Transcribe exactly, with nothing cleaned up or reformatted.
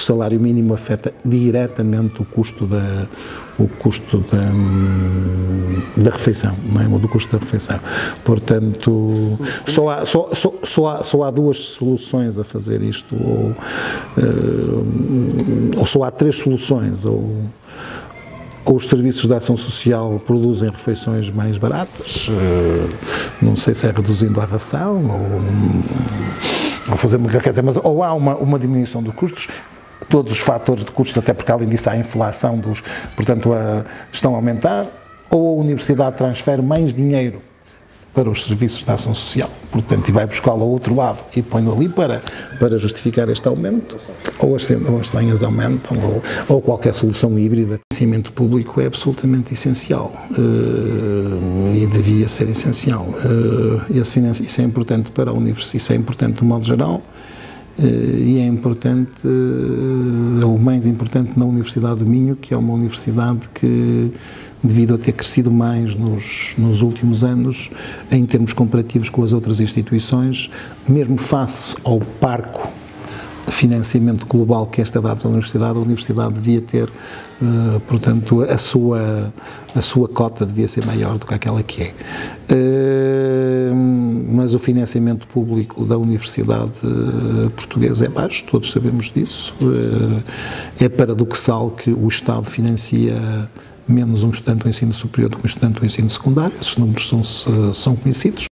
salário mínimo afeta diretamente o custo da, o custo da, da refeição, não é? O do custo da refeição. Portanto, só há, só, só, só, há, só há duas soluções a fazer isto, ou, ou só há três soluções, ou ou os serviços de ação social produzem refeições mais baratas, não sei se é reduzindo a ração, ou, ou fazer, quer dizer, mas ou há uma, uma diminuição dos custos, todos os fatores de custos, até porque além disso há a inflação, dos, portanto a, estão a aumentar, ou a universidade transfere mais dinheiro para os serviços de ação social, portanto, e vai buscá-lo ao outro lado e põe-no ali para, para justificar este aumento, ou as, ou as senhas aumentam, ou, ou qualquer solução híbrida. O financiamento público é absolutamente essencial uh, e devia ser essencial. Uh, esse financi- isso é importante para a universidade, isso é importante de modo geral, uh, e é importante, uh, é o mais importante na Universidade do Minho, que é uma universidade que, devido a ter crescido mais nos, nos últimos anos, em termos comparativos com as outras instituições, mesmo face ao parco financiamento global que esta dá à Universidade, a Universidade devia ter, uh, portanto, a sua, a sua cota devia ser maior do que aquela que é. Uh, mas o financiamento público da Universidade uh, Portuguesa é baixo, todos sabemos disso. Uh, é paradoxal que o Estado financia menos um estudante do ensino superior do que um estudante do ensino secundário, esses números são, são conhecidos,